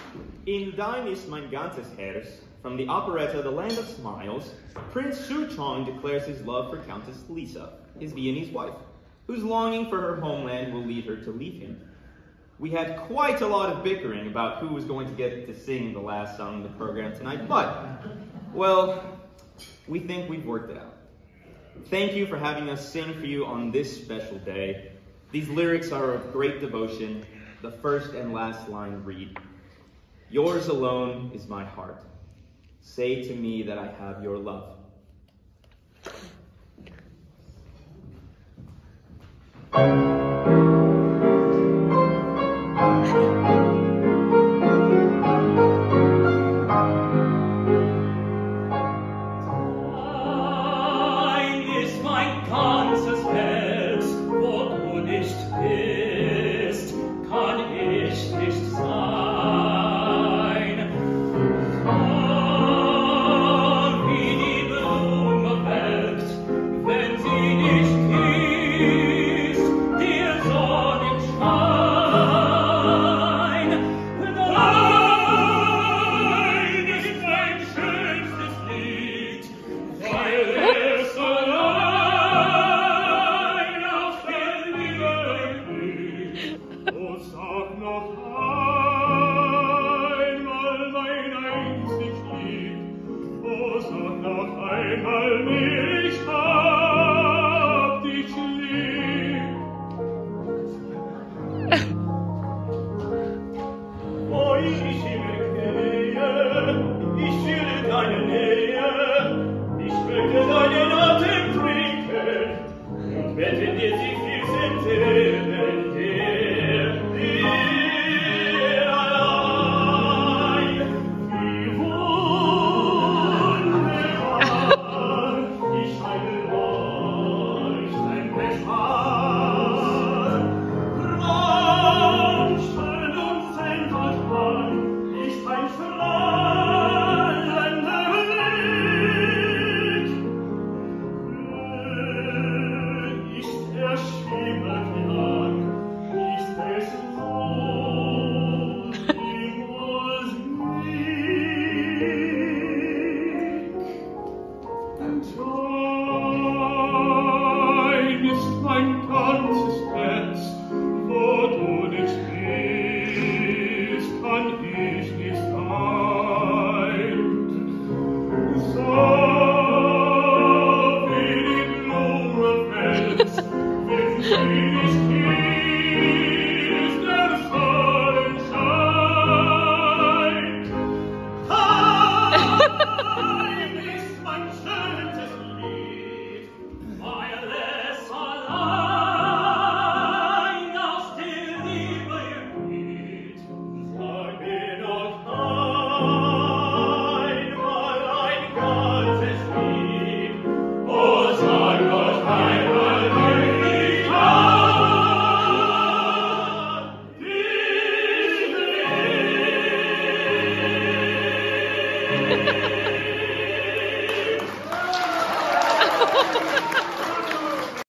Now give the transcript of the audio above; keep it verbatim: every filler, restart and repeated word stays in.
In Dein ist mein ganzes Herz, from the operetta The Land of Smiles, Prince Souchong declares his love for Countess Lisa, his Viennese wife, whose longing for her homeland will lead her to leave him. We had quite a lot of bickering about who was going to get to sing the last song in the program tonight, but, well, we think we've worked it out. Thank you for having us sing for you on this special day. These lyrics are of great devotion. The first and last line read, "Yours alone is my heart. Say to me that I have your love." Dein ist mein ganzes Herz, wo du nicht bist, kann ich nicht sein. Oh, wie die Blume welkt, wenn sie nicht gießt, der Sonnenschein. Dein ist mein schönstes Lied, weil es allein auf der Liebe liegt. Oh, sag noch einmal mein einzig Lied. Oh, sag noch einmal mir, ich hab dich lieb. Oh, ich immer gehe, ich fühle deine Nähe, ich möchte deinen Atem trinken und wette dir sie viel sind Seelen, dir, dir allein. Wie wunderbar, ich scheine euch dein Beschlag. Raumschön und Sendelmann ist ein strahlender Blick. Ist er schimmerklang, ist es so die Musik. Dein ist mein ganzes Herz, wo du nicht bist, kann